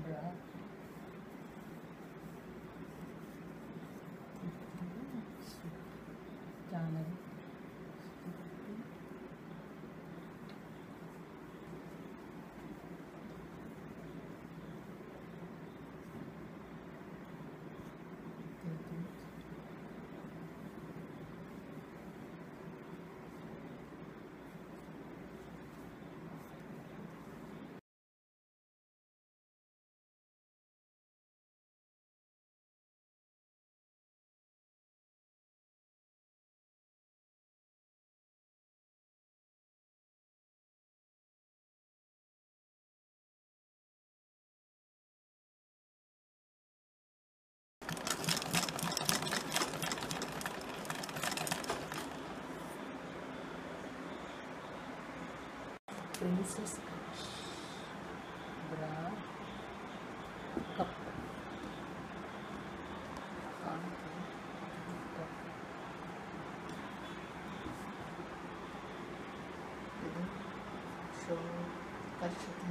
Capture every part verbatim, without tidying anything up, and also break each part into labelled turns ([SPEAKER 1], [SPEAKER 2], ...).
[SPEAKER 1] bra. Channel. Princess cut, bra, cup, cup, ಇದು ಶೋ ಕರ್ಷಿತ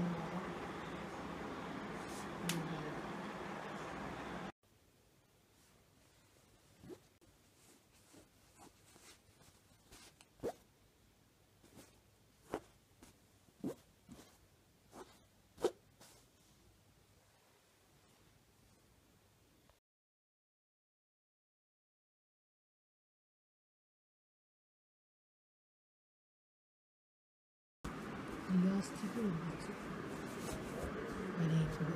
[SPEAKER 1] Elastic olacak. Hareket.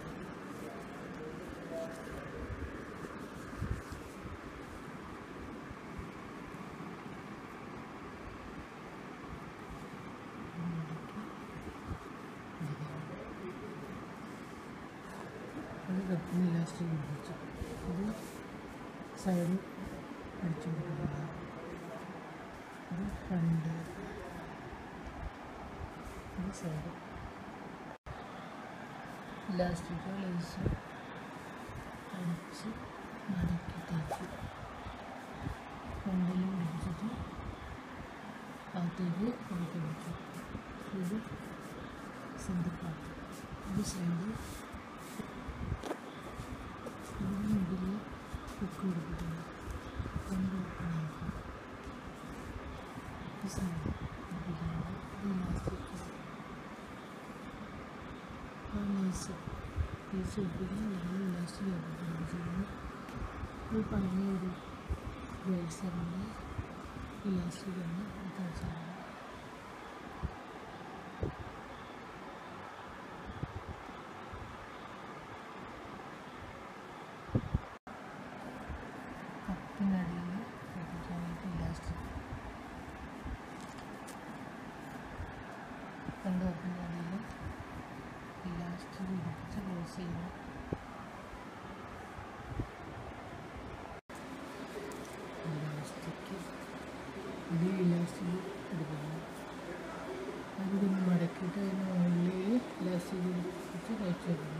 [SPEAKER 1] Ini kepala elastic olacak. Ini side aടിച്ചു കൊടുക്കുക. ഇത് front. This side elastic lace അടിച്ച് മടക്കി തേച്ച് ഫ്രണ്ടിൽ പിടിച്ചിട്ട് അകത്തേക്ക് കൊടുത്ത് വെച്ചു. ഇത് സെൻറ്റർ പാർട്ട്. ഇത് സൈഡ് ഇതിന് മുകളിൽ ഹുക്ക് കൊടുത്തിട്ടുണ്ട്. രണ്ട് ഹുക്കാണ്. ഈ സൈഡ് പിടിക്കുന്നത് ഇത് ഇലാസ്റ്റിക് ലേസ് ലേസ് ഒപ്പിക്കാൻ നമ്മൾ ഇലാസ്റ്റിക് ആക്കിയിട്ടുണ്ട്. ചെയ്യുന്നത് ഒരു പഴയ ഒരു ബ്രേസറിൻ്റെ ഇലാസ്റ്റിക്കാണ് തയ്ച്ചത്. കപ്പിനടിയിൽ ഒട്ടിക്കാനായിട്ട് ഇലാസ്റ്റിക് രണ്ട് കപ്പിൻ്റെ അടിയിൽ ഇലാസ്റ്റിക് പിടിപ്പിച്ച് ക്ലോസ് ചെയ്യുന്നു. ഇലാസ്റ്റിക് ഇത് ഇലാസ്റ്റിക് എടുക്കുന്നു. അതിന് മടക്കിയിട്ട് അതിന് മുകളിൽ ഇലാസ്റ്റിക് പിടിപ്പിച്ച് തയ്ച്ചു വെക്കുന്നു.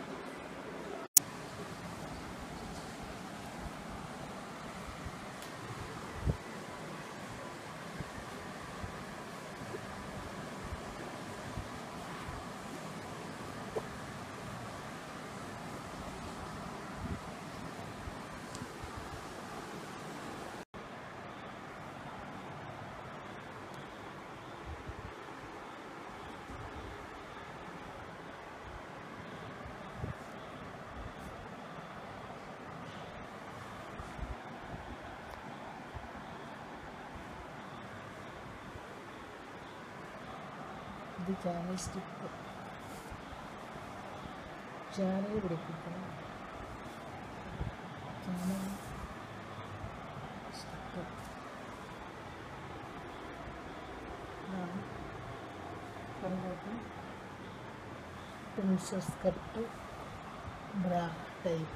[SPEAKER 1] ഇത് ചാനൽ സ്റ്റിക്ക് ചാനൽ പിടിപ്പിക്കണം. ചാനൽ സ്റ്റിക്ക് ഇതാണ് ഫ്രണ്ടോട്ട് princess cut bra type.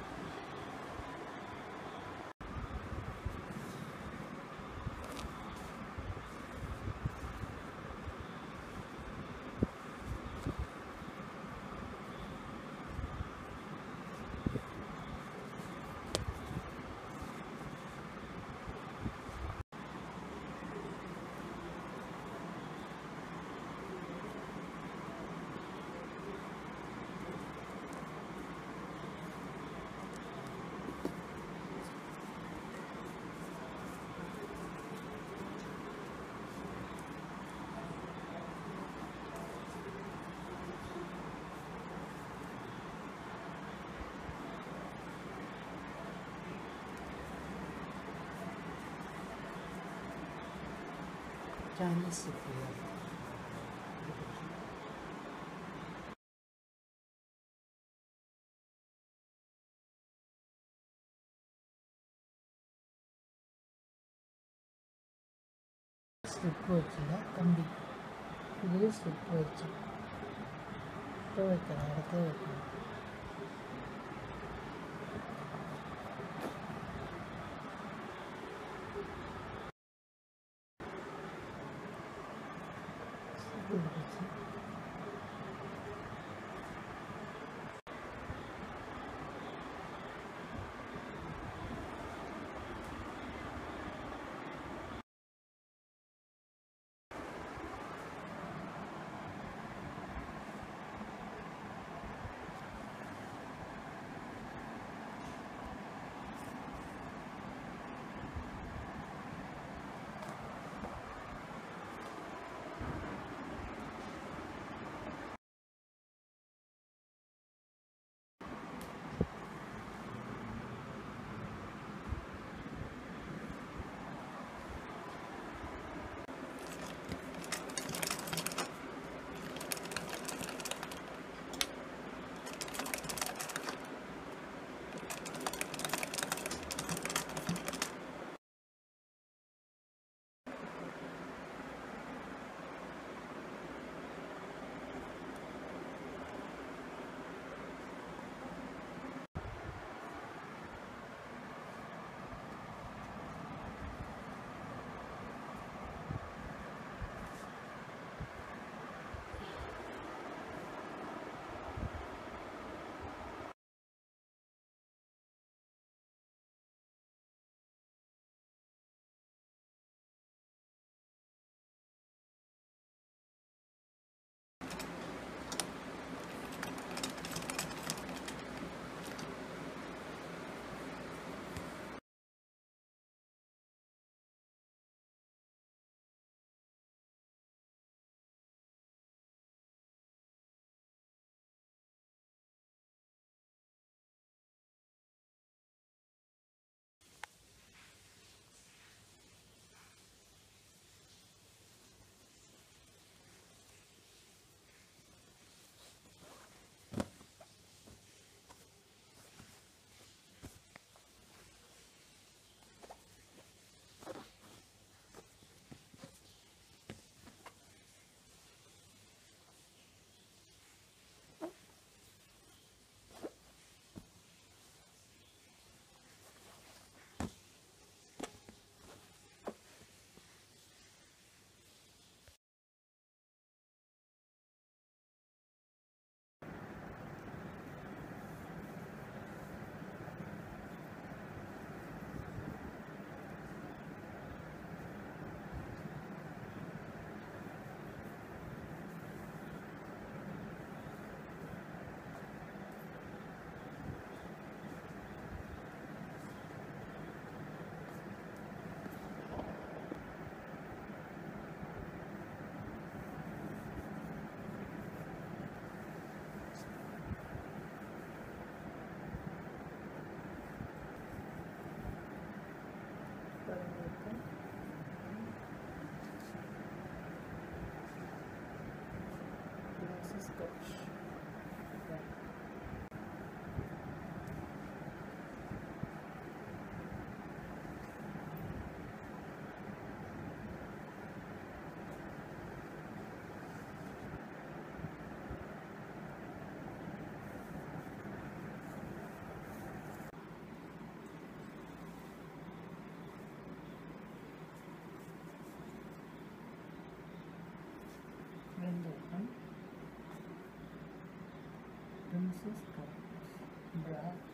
[SPEAKER 1] tiny slip here. Slip വെച്ചില്ല, കമ്പി ഇതിൽ സ്ലിപ്പ് വെച്ച് ഇപ്പോൾ വെക്കണം, ഇടയ്ക്ക് വെക്കണം. വെച്ച് scotch. And open. Princess cups, black.